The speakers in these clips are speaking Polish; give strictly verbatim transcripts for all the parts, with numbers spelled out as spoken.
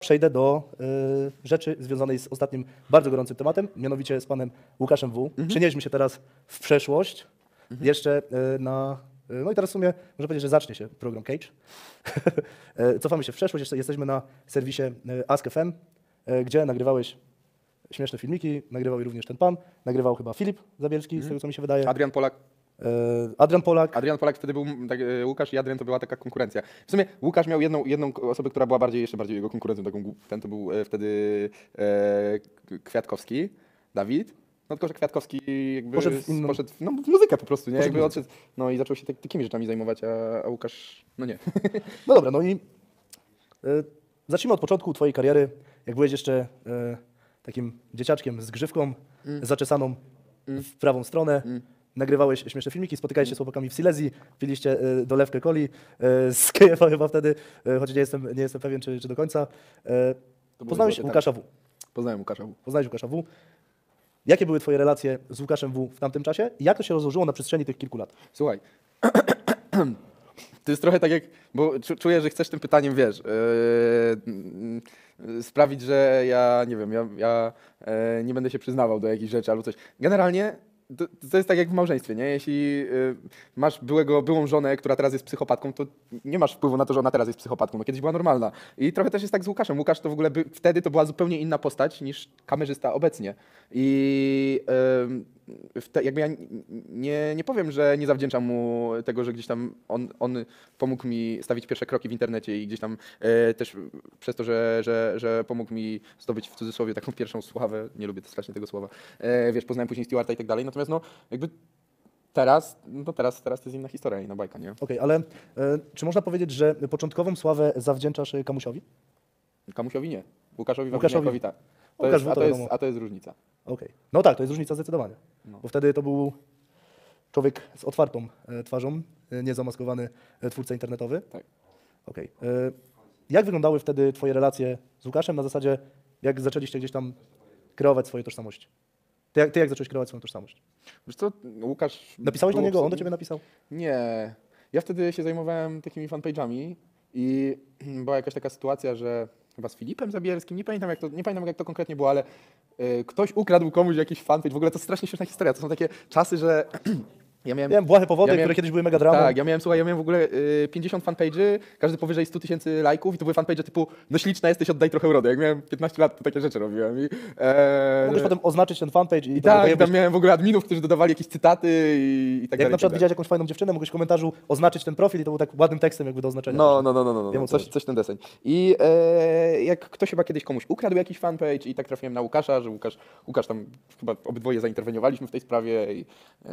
przejdę do y, rzeczy związanej z ostatnim bardzo gorącym tematem, mianowicie z panem Łukaszem W. Mhm. Przenieśmy się teraz w przeszłość, Mhm. jeszcze y, na... y, No i teraz w sumie można powiedzieć, że zacznie się program Cage. Y, Cofamy się w przeszłość, jeszcze jesteśmy na serwisie y, Ask F M, y, gdzie nagrywałeś śmieszne filmiki, nagrywał je również ten pan, nagrywał chyba Filip Zabielski, Mhm. z tego co mi się wydaje, Adrian Polak. y, Adrian Polak. Adrian Polak wtedy był, tak, e, Łukasz i Adrian to była taka konkurencja. W sumie Łukasz miał jedną, jedną osobę, która była bardziej, jeszcze bardziej jego konkurencją, taką, głu- ten to był e, wtedy e, K- Kwiatkowski, Dawid. No tylko, że Kwiatkowski jakby Poszedł w s- inną- poszedł w, no, w muzykę po prostu, nie? Poszedł w Jakby muzykę. odszedł, no i zaczął się tak, takimi rzeczami zajmować, a, a Łukasz, no nie. No dobra, no i y, zacznijmy od początku twojej kariery, jak byłeś jeszcze y, takim dzieciaczkiem z grzywką Mm. zaczesaną Mm. w prawą stronę. Mm. Nagrywałeś śmieszne filmiki, spotykałeś się z chłopakami w Silesii, piliście y, dolewkę coli y, z K F A chyba wtedy, y, choć nie jestem, nie jestem pewien, czy, czy do końca. Y, To Poznałeś było Łukasza W. Poznałem Łukasza. Poznałeś Łukasza W. Jakie były twoje relacje z Łukaszem W. w tamtym czasie i jak to się rozłożyło na przestrzeni tych kilku lat? Słuchaj, to jest trochę tak jak, bo czu- czuję, że chcesz tym pytaniem, wiesz, yy, sprawić, że ja, nie wiem, ja, ja yy, nie będę się przyznawał do jakichś rzeczy albo coś. Generalnie to, to jest tak jak w małżeństwie, nie? Jeśli yy, masz byłego, byłą żonę, która teraz jest psychopatką, to nie masz wpływu na to, że ona teraz jest psychopatką, no kiedyś była normalna. I trochę też jest tak z Łukaszem. Łukasz to w ogóle, by, wtedy to była zupełnie inna postać niż kamerzysta obecnie. I yy, w te, jakby ja nie, nie powiem, że nie zawdzięczam mu tego, że gdzieś tam on, on pomógł mi stawić pierwsze kroki w internecie i gdzieś tam e, też przez to, że, że, że pomógł mi zdobyć w cudzysłowie taką pierwszą sławę, nie lubię strasznie tego słowa, e, wiesz, poznałem później Stewarta i tak dalej, natomiast no jakby teraz, no teraz, teraz to jest inna historia, inna bajka, nie? Okej, ale y, czy można powiedzieć, że początkową sławę zawdzięczasz y, Kamusiowi? Kamusiowi nie, Łukaszowi Łukaszowi. Wawrzyniakowi tak. To Łukasz jest, W. a, to to jest, wiadomo. a to jest różnica. Okej. No tak, to jest różnica zdecydowanie. No. Bo wtedy to był człowiek z otwartą e, twarzą, e, niezamaskowany e, twórca internetowy. Tak. Okej. E, Jak wyglądały wtedy twoje relacje z Łukaszem na zasadzie, jak zaczęliście gdzieś tam kreować swoje tożsamości? Ty jak, ty jak zacząłeś kreować swoją tożsamość? Wiesz co, Łukasz... Napisałeś do był niego, on do obs- ciebie napisał? Nie. Ja wtedy się zajmowałem takimi fanpage'ami i była jakaś taka sytuacja, że chyba z Filipem Zabielskim, nie pamiętam jak to, nie pamiętam jak to konkretnie było, ale y, ktoś ukradł komuś jakiś fanpage. W ogóle to strasznie śmieszna historia. To są takie czasy, że ja miałem... Miałem błahe powody, Ja miałem- które kiedyś były mega dramą. Tak, ja miałem, słuchaj, ja miałem w ogóle y, pięćdziesiąt fanpage'y, każdy powyżej stu tysięcy lajków i to były fanpage'y typu no śliczna jesteś, oddaj trochę urody. Jak miałem piętnaście lat, to takie rzeczy robiłem. I, e, Mogłeś potem oznaczyć ten fanpage i, i tak, pojawić- tam miałem w ogóle adminów, którzy dodawali jakieś cytaty i, i tak Jak dalej. na i przykład tak dalej. widziałeś jakąś fajną dziewczynę, mogłeś w komentarzu oznaczyć ten profil i to był tak ładnym tekstem jakby do oznaczenia. No, no, no, no, no, no. Wiem, o no co coś, chodzi. coś ten deseń. I e, jak ktoś chyba kiedyś komuś ukradł jakiś fanpage i tak trafiłem na Łukasza, że Łukasz, Łukasz tam chyba obydwoje zainterweniowaliśmy w tej sprawie i,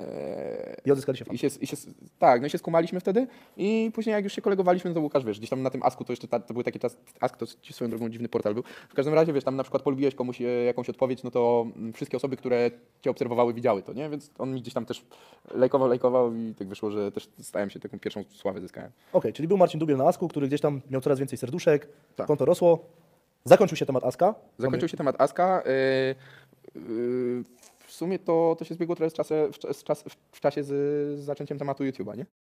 e, I odzyskaliście fan. i się, i się, tak, no i się skumaliśmy wtedy i później jak już się kolegowaliśmy, no to Łukasz, wiesz, gdzieś tam na tym Asku to jeszcze, ta, to były takie czas, Ask to ci swoją drogą dziwny portal był. W każdym razie, wiesz, tam na przykład polubiłeś komuś e, jakąś odpowiedź, no to mm, wszystkie osoby, które cię obserwowały, widziały to, nie? Więc on mi gdzieś tam też lajkował, lajkował i tak wyszło, że też stałem się taką pierwszą sławę zyskałem. Okej, czyli był Marcin Dubiel na Asku, który gdzieś tam miał coraz więcej serduszek, Tak. konto rosło. Zakończył się temat Aska. Zakończył się temat Aska. Yy, yy, w sumie to, to się zbiegło trochę z, czasem, w, czas, w czasie z, z zaczęciem tematu YouTube'a, nie?